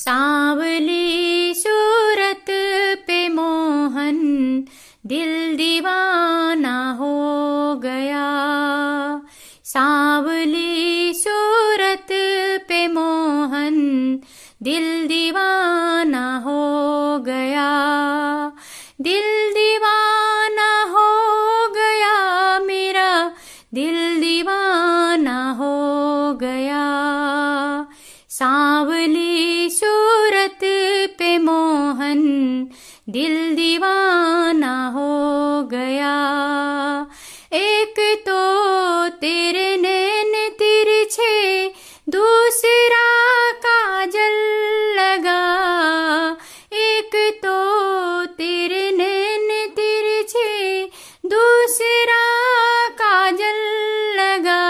सांवली सूरत पे मोहन दिल दीवाना हो गया। सांवली सूरत पे मोहन दिल दीवाना हो गया। दिल दीवाना हो गया मेरा, दिल दीवाना हो गया। सांवली सूरत पे मोहन दिल दीवाना हो गया। एक तो तेरे नैन तिरछे, दूसरा काजल लगा। एक तो तेरे नैन तिरछे, दूसरा काजल लगा।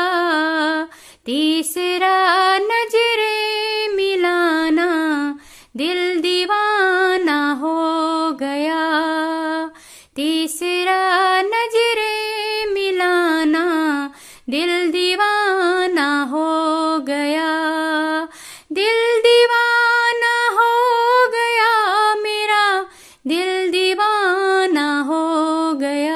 तीसरा नजरे मिलाना, दिल दीवाना हो गया। तीसरा नजरे मिलाना, दिल दीवाना हो गया। दिल दीवाना हो गया मेरा, दिल दीवाना हो गया।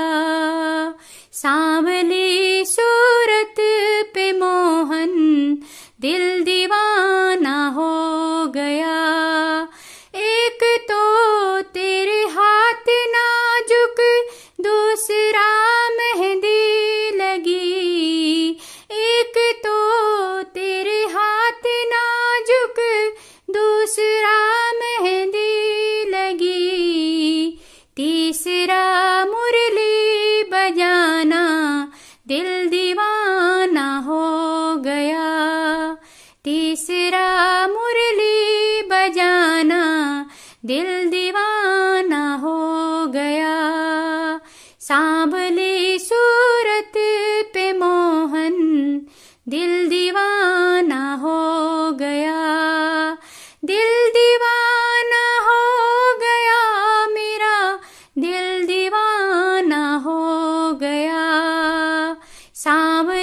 सांवली सूरत पे मोहन दिल दीवाना हो गया। एक तो तेरे हाथ नाजुक, दूसरा मेहंदी लगी। एक तो तेरे हाथ नाजुक, दूसरा मेहंदी लगी। तीसरा मुरली बजाना, दिल दीवाना हो गया। तीसरा मुरली बजाना, दिल दीवाना हो गया। सांवली सूरत पे मोहन दिल दीवाना हो गया। दिल दीवाना हो गया मेरा, दिल दीवाना हो गया। सांवली